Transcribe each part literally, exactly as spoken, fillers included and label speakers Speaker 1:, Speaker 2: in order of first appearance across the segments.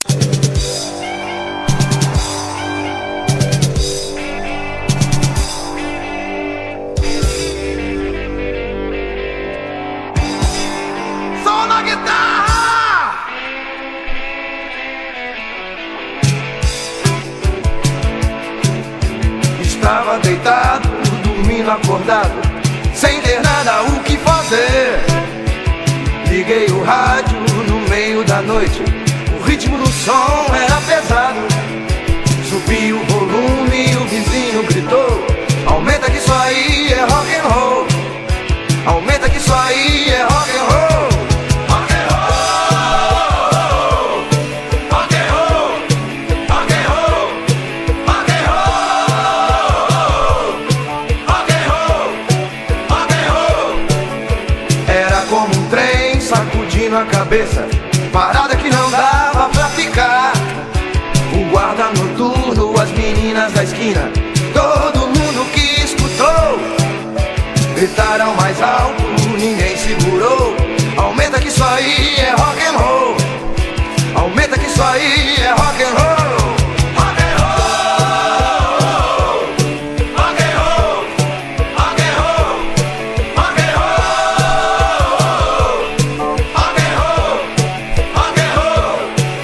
Speaker 1: Só na guitarra! Estava deitado, dormindo acordado, sem ter nada o que fazer. Liguei o rádio no meio da noite, o ritmo do som era pesado. Subi o volume e o vizinho gritou: aumenta que isso aí é rock and roll. Aumenta que isso aí é rock and roll. Rock and roll. Rock and roll. Rock and roll. Rock and roll. Rock and roll. Rock and roll. Era como um trem sacudindo a cabeça, parada que não dava pra ficar. O guarda noturno, as meninas da esquina, todo mundo que escutou gritaram mais alto, ninguém segurou. Aumenta que isso aí é rock and roll. Aumenta que isso aí é rock and roll. Rock and roll. Rock and roll. Rock and roll. Rock and roll. Rock and roll. Rock and roll.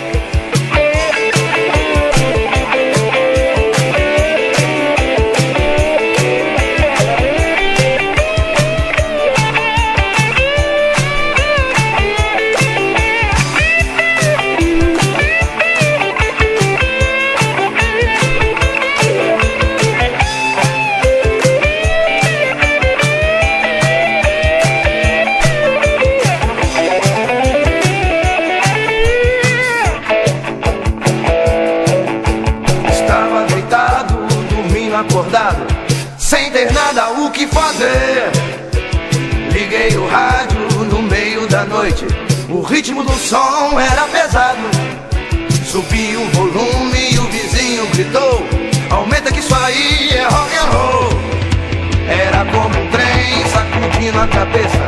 Speaker 1: Estava deitado, dormindo acordado, sem ter nada o que fazer. Liguei o rádio no meio da noite, o ritmo do som era pesado. Subi o volume e o vizinho gritou: aumenta que isso aí é rock and roll. Era como um trem sacudindo a cabeça,